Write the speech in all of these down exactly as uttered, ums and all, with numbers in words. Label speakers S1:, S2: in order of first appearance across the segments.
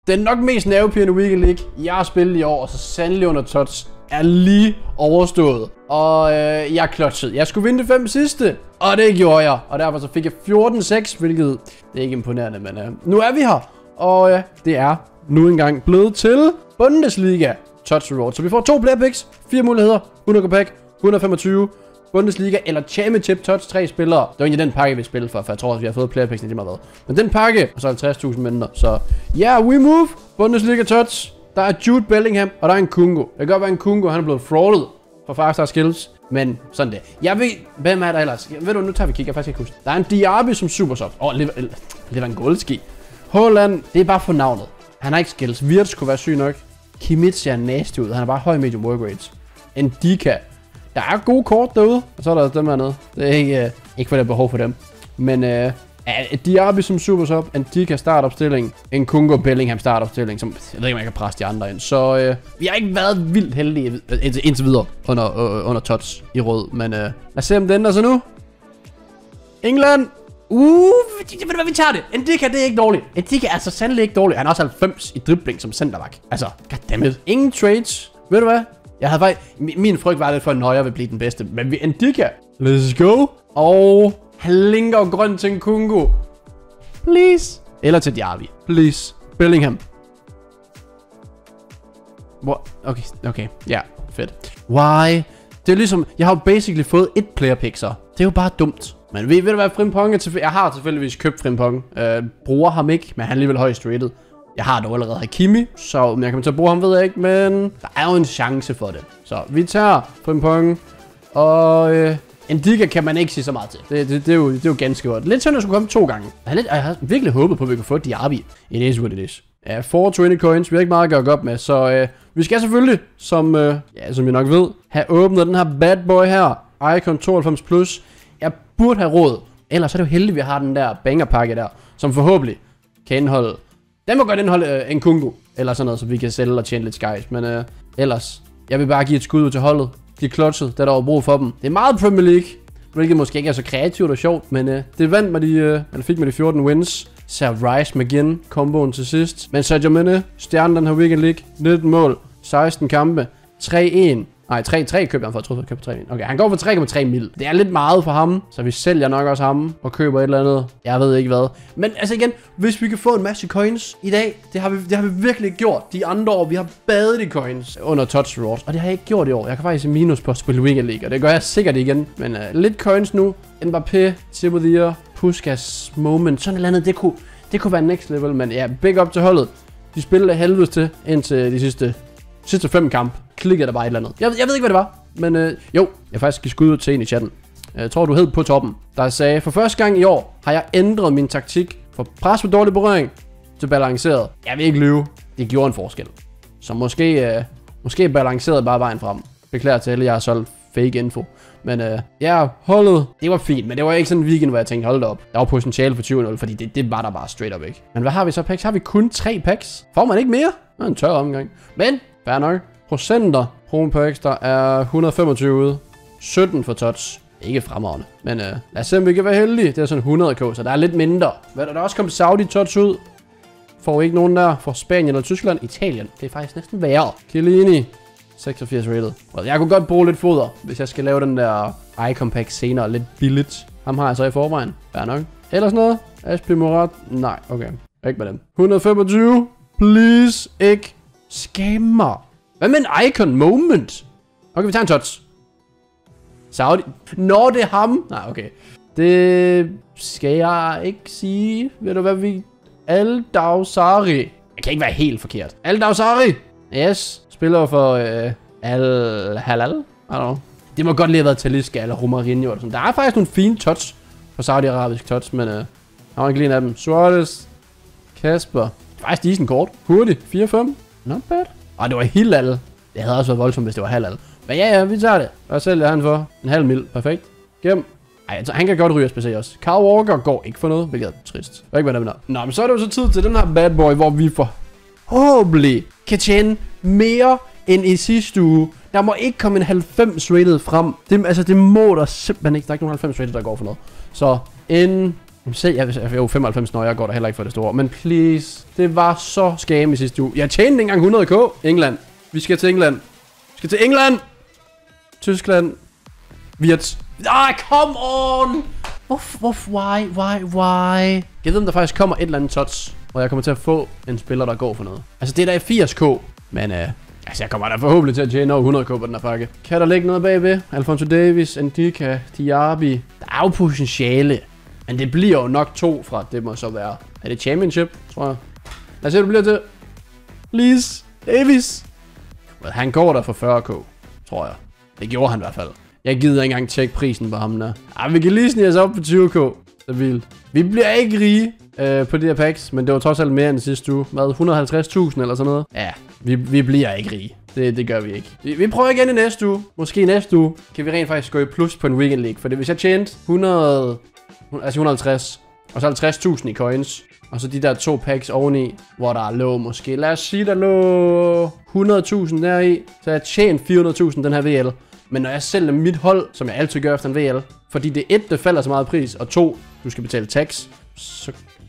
S1: Den nok mest nervepirrende Weekend League, jeg har spillet i år, og så sandelig under touch, er lige overstået. Og øh, jeg klotchede. Jeg skulle vinde det fem sidste, og det gjorde jeg. Og derfor så fik jeg fjorten seks, hvilket det er ikke imponerende, men øh, nu er vi her. Og øh, det er nu engang blevet til Bundesliga Touch Reward. Så vi får to player picks, fire muligheder, hundrede pack, et hundrede femogtyve, Bundesliga eller Championship Touch, tre spillere. Det var egentlig den pakke, vi spillede for, for jeg tror, at vi har fået player picks, det meget været. Men den pakke, og så halvtreds tusind mindre. Så ja, yeah, we move. Bundesliga Touch. Der er Jude Bellingham, og der er en Kungo. Det kan godt være en Kungo, han er blevet fraudet for five star skills. Men sådan det. Jeg ved, hvem er der ellers? Ved du, nu tager vi kigger, jeg faktisk ikke huske. Der er en Diaby som super sub. Åh, oh, det var en Goldski. Haaland, det er bare for navnet. Han har ikke skills. Wirtz kunne være syg nok. Kimmich ser næste ud. Han er bare høj medium work rates. Ndika. Der er gode kort derude. Og så er der dem hernede. Det er ikke, uh, ikke for det er behov for dem. Men uh, Diaby som super sub. Ndika startopstilling. En Kungo Bellingham startopstilling. Som jeg ved ikke, om jeg kan presse de andre ind. Så uh, vi har ikke været vildt heldige indtil, indtil videre under, uh, under touch i rød. Men uh, lad os se, om det ændrer sig nu. England. Uh, ved du hvad, vi tager det. Ndika, det er ikke dårligt. Ndika er så sandelig ikke dårligt. Han er også halvfems i dribling som centerback. Altså, goddammit. Ingen trades. Ved du hvad? Jeg havde faktisk... Min frygt var lidt for, at Neuer vil blive den bedste. Men vi Ndika. Let's go. Og han linker grøn til en Kungo. Please. Eller til Diaby. Please. Bellingham. What? Okay, okay. Ja, yeah, fedt. Why? Det er ligesom... Jeg har jo basically fået et player pick, så. Det er jo bare dumt. Men ved, ved du hvad, Frimpong er til, jeg har tilfældigvis købt Frimpong. Øh, bruger ham ikke, men han er alligevel højst rated. Jeg har dog allerede Hakimi, så om jeg kommer til at bruge ham, ved jeg ikke, men der er jo en chance for det. Så vi tager Frimpong, og øh, Ndika kan man ikke sige så meget til. Det, det, det, er, jo, det er jo ganske godt. Lidt synd at skulle komme to gange. Jeg, lidt, jeg har virkelig håbet på, at vi kunne få Diaby. It is what it is. Ja, fire tyve coins, vi har ikke meget at gøre op med, så øh, vi skal selvfølgelig, som, øh, ja, som jeg nok ved, have åbnet den her bad boy her. Icon tooghalvfems plus. Jeg burde have råd. Ellers er det jo heldigt, at vi har den der bangerpakke der, som forhåbentlig kan indeholde... Den må godt indeholde øh, en Kungo, eller sådan noget, så vi kan sælge og tjene lidt skies. Men øh, ellers, jeg vil bare give et skud ud til holdet. De er klotset, der er der brug for dem. Det er meget Premier League, hvilket måske ikke er så kreativt og sjovt, men øh, det vandt med de, øh, eller fik med de fjorten wins. Så Rice McGinn, komboen til sidst. Men Sadio Mane, stjernen den her Weekend League, nitten mål, seksten kampe, tre en. Nej, tre tre købte han for, jeg troede, jeg købte tre. Okay, han går for tre komma tre mil. Det er lidt meget for ham, så vi sælger nok også ham og køber et eller andet. Jeg ved ikke hvad. Men altså igen, hvis vi kan få en masse coins i dag, det har vi, det har vi virkelig gjort. De andre år, vi har badet i coins under Touch Rewards, og det har jeg ikke gjort i år. Jeg kan faktisk se minus på at spille Weekend League, og det gør jeg sikkert igen. Men uh, lidt coins nu. Mbappé, Tip of the Year, Puskas, Moment, sådan et eller andet. Det kunne, det kunne være next level, men ja, big up til holdet. De spillede det helvedes til indtil de sidste, sidste fem kampe. Klikkede der bare et eller andet. Jeg, jeg ved ikke, hvad det var. Men øh, jo, jeg faktisk skal skud ud til en i chatten. Jeg tror, du hed på toppen. Der sagde, for første gang i år har jeg ændret min taktik fra pres på dårlig berøring til balanceret. Jeg vil ikke lyve. Det gjorde en forskel. Så måske, øh, måske balanceret bare vejen frem. Beklager til alle, jeg har solgt fake info. Men øh, ja, holdet, det var fint. Men det var ikke sådan en weekend, hvor jeg tænkte, hold da op. Der var potentiale for tyve nul, fordi det, det var der bare straight up ikke. Men hvad har vi så packs? Har vi kun tre packs? Får man ikke mere? Det er en tør omgang. Men, fair nok. Procenter. Promo på ekstra er et hundrede femogtyve ude. sytten for touch. Ikke fremragende. Men øh, lad os se, om vi kan være heldige. Det er sådan hundrede k, så der er lidt mindre. Hvad der er også kommet Saudi touch ud. Får ikke nogen der. For Spanien eller Tyskland. Italien. Det er faktisk næsten værre. Chiellini. seksogfirs rated. Jeg kunne godt bruge lidt foder, hvis jeg skal lave den der icon pack senere. Lidt billigt. Ham har jeg så i forvejen. Fair nok. Ellers noget. Aspi Morat. Nej, okay. Ikke med dem. et hundrede femogtyve. Please. Ikke. Scammer. Hvad med en icon moment? Okay, vi tager en touch. Saudi. Nå, det er ham. Nej, okay. Det skal jeg ikke sige. Ved du hvad vi... Al-Dawsari. Jeg kan ikke være helt forkert. Al-Dawsari. Yes. Spiller for øh, Al-Halal. I don't know. Det må godt lige have været Talisca eller Romarinho eller sådan. Der er faktisk nogle fine touch på Saudi-Arabisk touch, men øh, jeg har ikke lige en af dem. Suarez. Kasper. Faktisk decent kort. Hurtigt. fire fem. Not bad. Og det var Hilal. Det havde også været voldsomt, hvis det var Halal. Men ja, ja, vi tager det. Hvad sælger han for? En halv mil. Perfekt. Gem. Ej, altså, han kan godt ryge S P C også. Carl Walker går ikke for noget, hvilket er trist. Jeg ved ikke, hvad der er. Nå, men så er det jo så tid til den her bad boy, hvor vi forhåbentlig kan tjene mere end i sidste uge. Der må ikke komme en halvfems rated frem. Det, altså, det må der simpelthen ikke. Der er ikke nogen halvfems rated, der går for noget. Så en Selv, jeg, jeg er jo femoghalvfems, når jeg går der heller ikke for det store. Men please, det var så scam i sidste uge. Jeg tjente ikke engang hundrede k. England. Vi skal til England. Vi skal til England. Tyskland. Viet. Ah, come on! Hvorfor? Hvor, why? Why? Why? Jeg ved, om der faktisk kommer et eller andet touch, hvor jeg kommer til at få en spiller, der går for noget. Altså, det er da firs k. Men øh, altså, jeg kommer da forhåbentlig til at tjene over hundrede k på den her pakke. Kan der ligge noget bagved? Alphonso Davies, Ndika, Diaby. Der er jo potentiale. Men det bliver jo nok to fra, det må så være. Er det Championship, tror jeg? Lad os se, det bliver til. Please. Davies. Han går der for fyrre k, tror jeg. Det gjorde han i hvert fald. Jeg gider ikke engang tjekke prisen på ham der. Ej, vi kan lige snige os op på tyve k. Det er vildt. Vi bliver ikke rige øh, på de her packs, men det var trods alt mere end sidste uge. Hvad, et hundrede og halvtreds tusind eller sådan noget? Ja, vi, vi bliver ikke rige. Det, det gør vi ikke. Vi, vi prøver igen i næste uge. Måske næste uge kan vi rent faktisk gå i plus på en weekend league. For det, hvis jeg tjente hundrede, altså et hundrede og halvtreds, og så halvtreds tusind i coins, og så de der to packs oveni, hvor der lå måske, lad os sige, der lå hundrede tusind deri, så jeg tjent fire hundrede tusind den her V L. Men når jeg sælger mit hold, som jeg altid gør efter en V L, fordi det et, det falder så meget pris, og to, du skal betale tax, så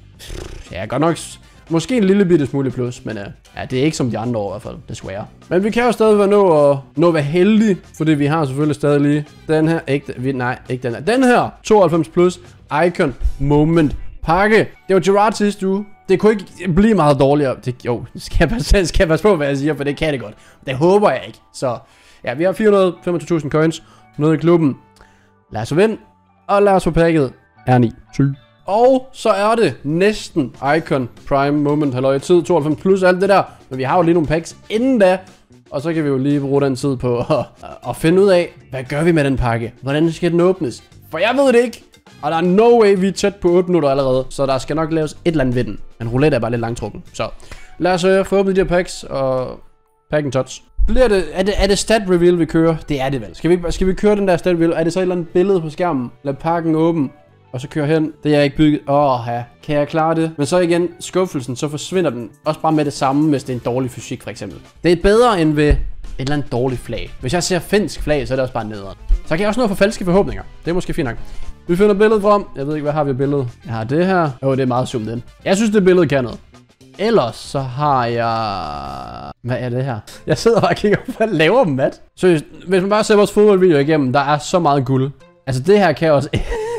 S1: ja, godt nok, måske en lille bitte smule plus, men uh, ja, det er ikke som de andre år i hvert fald, desværre. Men vi kan jo stadig være nå at, nå at være heldige, fordi vi har selvfølgelig stadig lige den her, ikke, vi, nej, ikke den her, den her, tooghalvfems plus, Icon Moment pakke. Det var Gerrard sidste uge. Det kunne ikke blive meget dårligere. Det, jo, skal jeg, passe, skal jeg passe på, hvad jeg siger, for det kan det godt. Det håber jeg ikke. Så ja, vi har fire hundrede og femogtyve tusind coins nede i klubben. Lad os vinde, og lad os få pakket R ni. Syg. Og så er det næsten Icon Prime Moment, halløj, tid tooghalvfems plus, alt det der. Men vi har jo lige nogle packs inden da. Og så kan vi jo lige bruge den tid på at, at finde ud af, hvad gør vi med den pakke? Hvordan skal den åbnes? For jeg ved det ikke. Og der er no way, vi er tæt på otte minutter allerede. Så der skal nok laves et eller andet ved den. Men roulette er bare lidt langtrukken. Så lad os øh, få åbnet de her packs og pack en touch. Bliver det, er det, er det stat reveal, vi kører? Det er det vel. Skal vi, skal vi køre den der stat reveal? Er det så et eller andet billede på skærmen? Lad pakken åben. Og så køre hen. Det er jeg ikke bygget. Åh, ja. Kan jeg klare det? Men så igen, skuffelsen, så forsvinder den. Også bare med det samme, hvis det er en dårlig fysik, for eksempel. Det er bedre end ved et eller andet dårligt flag. Hvis jeg ser finsk flag, så er det også bare nederen. Så kan jeg også nå for falske forhåbninger. Det er måske fint nok. Vi finder billedet frem. Jeg ved ikke, hvad har vi af billedet? Jeg har det her. Åh, oh, det er meget zoomet ind. Jeg synes, det billede kan noget. Ellers så har jeg... Hvad er det her? Jeg sidder bare og kigger på, hvad laver Matt? Seriøst, hvis man bare ser vores fodboldvideo igennem, der er så meget guld. Altså, det her kan også...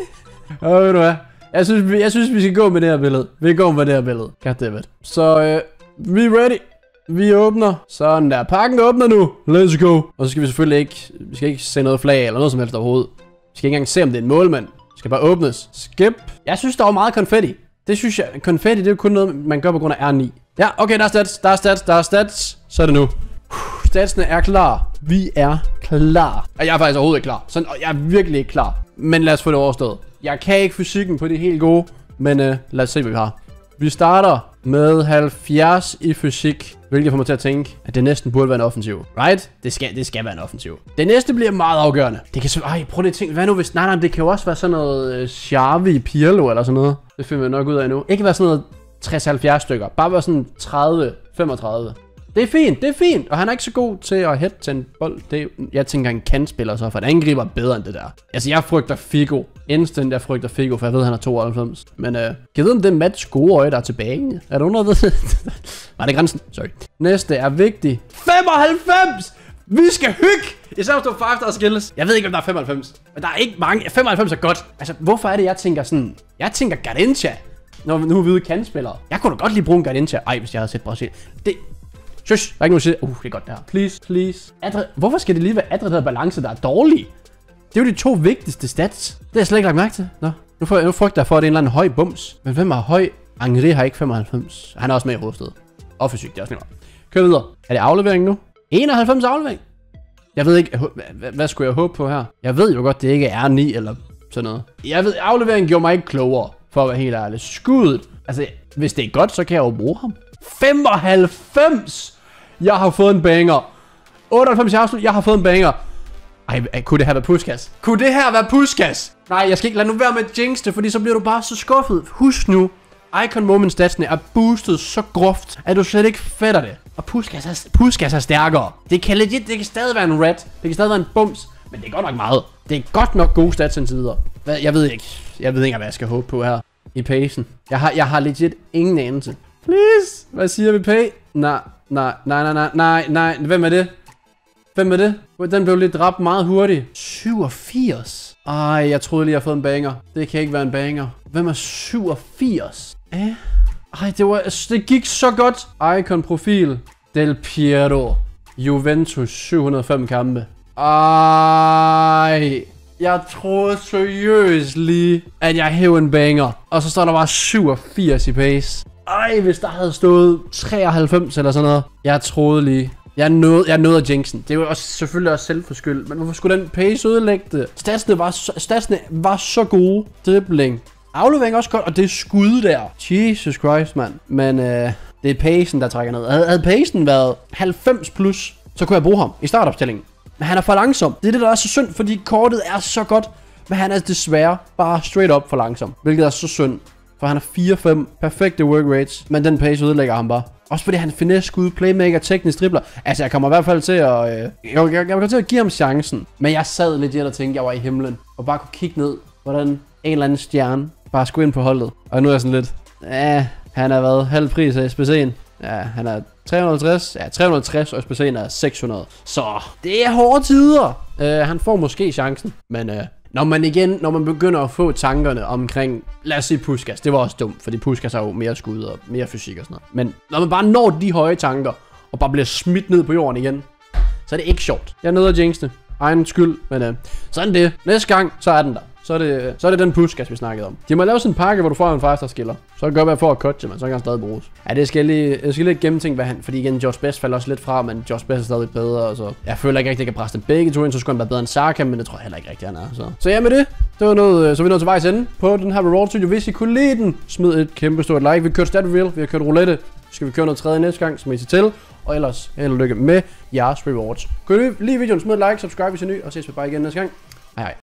S1: Åh, oh, ved du hvad? Jeg synes, vi, jeg synes, vi skal gå med det her billede. Vi går med det her billede. Goddammit. Så, øh, vi er ready. Vi åbner. Sådan der. Pakken åbner nu. Let's go. Og så skal vi selvfølgelig ikke... Vi skal ikke se noget flag eller noget som helst overhovedet. Vi skal ikke engang se, om det er en målmand. Det skal bare åbnes. Skip. Jeg synes, der var meget konfetti. Det synes jeg. Konfetti, det er jo kun noget, man gør på grund af R ni. Ja, okay, der er stats. Der er stats. Der er stats. Så er det nu. Statsene er klar. Vi er klar. Og jeg er faktisk overhovedet ikke klar. Sådan, og jeg er virkelig ikke klar. Men lad os få det overstået. Jeg kan ikke fysikken på det helt gode. Men uh, lad os se, hvad vi har. Vi starter med halvfjerds i fysik, hvilket får mig til at tænke, at det næsten burde være en offensiv. Right? Det skal, det skal være en offensiv. Det næste bliver meget afgørende. Det kan så... Ej, prøv lige at tænke. Hvad nu hvis... Nej, nej, det kan jo også være sådan noget uh, Xavi, Pirlo eller sådan noget. Det finder vi nok ud af nu. Ikke være sådan noget tres til halvfjerds stykker. Bare være sådan tredive femogtredive. Det er fint, det er fint. Og han er ikke så god til at hætte til en bold. Det, jeg tænker, han kan spille så, for en angriber bedre end det der. Altså, jeg frygter Figo. Instant, jeg frygter Figo, for jeg ved, han er tooghalvfems. Men, øh, kan jeg vide, om det er Mats gode øje, der er tilbage? Er der nogen, der ved det? Var det grænsen? Sorry. Næste er vigtig. femoghalvfems! Vi skal hygge! Især hvis du har fem-star skills. Jeg ved ikke, om der er femoghalvfems. Men der er ikke mange. femoghalvfems er godt. Altså, hvorfor er det, jeg tænker sådan... Jeg tænker Garrincha, når nu er vi ude kandspillere. Jeg kunne da godt lige bruge en Garrincha. Ej, hvis jeg havde set Brasil. Det... Shush, der er ikke nogen sige. Uh, det er godt der. Please, please. Adre... Hvorfor skal det lige være adreteret balance, der er dårlig? Det er jo de to vigtigste stats. Det har jeg slet ikke lagt mærke til. Nå, nu, får jeg, nu frygter jeg for, at det er en eller anden høj bums. Men hvem er høj? Angri har ikke femoghalvfems. Han er også med i hovedstedet. Og fysik, det er også nemmere. Kør videre. Er det aflevering nu? enoghalvfems aflevering? Jeg ved ikke, hvad, hvad skulle jeg håbe på her? Jeg ved jo godt, det ikke er R ni eller sådan noget. Jeg ved, afleveringen gjorde mig ikke klogere, for at være helt ærlig. Skuddet. Altså, hvis det er godt, så kan jeg jo bruge ham. femoghalvfems! Jeg har fået en banger. otteoghalvfems i afslut, jeg har fået en banger. Ej, kunne det her være Puskas? Kunne det her være Puskas? Nej, jeg skal ikke lade nu være med at jinx det, fordi så bliver du bare så skuffet. Husk nu, Icon Moment statsene er boostet så groft, at du slet ikke fatter det. Og Puskas er, Puskas er stærkere. Det kan legit, det kan stadig være en red. Det kan stadig være en bums. Men det er godt nok meget. Det er godt nok gode stats indtil videre. Jeg ved ikke. Jeg ved ikke, hvad jeg skal håbe på her. i pacen. Jeg har, jeg har legit ingen anelse. Please. Hvad siger vi, pay? Nej, nej, nej, nej, nej, nej, nej. Hvem er det? Hvem er det? Den blev lidt dræbt meget hurtigt. syvogfirs. Ej, jeg troede lige, jeg havde fået en banger. Det kan ikke være en banger. Hvem er syvogfirs? Eh? Ej, det, var, det gik så godt. Icon profil. Del Piero. Juventus. syv hundrede og fem kampe. Ej. Jeg troede seriøst lige, at jeg hævde en banger. Og så står der bare syvogfirs i pace. Ej, hvis der havde stået treoghalvfems eller sådan noget. Jeg troede lige. Jeg nåede, jeg nåede jinxen. Det var også, selvfølgelig også selvforskyldt. Men hvorfor skulle den pace ødelægge det? Statsene var, så, statsene var så gode. Dribbling. Aflevering også godt. Og det skud der. Jesus Christ, mand. Men øh, det er pacen, der trækker ned. Havde, havde pacen været halvfems plus, så kunne jeg bruge ham i startopstillingen. Men han er for langsom. Det er det, der er så synd, fordi kortet er så godt. Men han er desværre bare straight up for langsom. Hvilket er så synd. For han har fire fem perfekte work rates. Men den pace ødelægger ham bare. Også fordi han finesse skud, playmaker, teknisk dribler. Altså jeg kommer i hvert fald til at... Øh, jeg, jeg, jeg kommer til at give ham chancen. Men jeg sad lidt og tænkte, jeg var i himlen. Og bare kunne kigge ned, hvordan en eller anden stjerne bare skulle ind på holdet. Og nu er jeg sådan lidt... Ja, han har været halv pris af S P C'en. Ja, han er tre hundrede og halvtreds. Ja, tre hundrede og halvtreds, og S P C'en er seks hundrede. Så det er hårde tider. Uh, han får måske chancen. Men uh, når man igen, når man begynder at få tankerne omkring, lad os sige Puskas. Det var også dumt, fordi Puskas har jo mere skud og mere fysik og sådan noget. Men når man bare når de høje tanker, og bare bliver smidt ned på jorden igen, så er det ikke sjovt. Jeg er nede af jinxene. Egen skyld, men uh, sådan det. Næste gang, så er den der. Så er det, så er det den Puskas, vi snakkede om. De må lave sådan en pakke, hvor du får en five star skiller. Så kan det godt være for at coache, men så kan han stadig bruges. Ja, det skal lige, jeg skal lige gennemtænke, hvad han... Fordi igen, Josh Best falder også lidt fra, men Josh Best er stadig bedre, og så... Jeg føler ikke rigtig, at jeg kan presse dem begge to ind, så skulle han være bedre end Saka, men det tror jeg heller ikke rigtig, han er. Så, så ja, med det. Det var noget, så er vi nået til vejs ende på den her Reward Studio. Hvis I kunne lide den, smid et kæmpe stort like. Vi kørte stat reveal, vi har kørt roulette. Så skal vi køre noget tredje næste gang, som I ser til. Og ellers, held og lykke med jeres rewards. Kunne I lide videoen, smid et like, subscribe hvis I er ny, og ses vi bare igen næste gang. Hej hej.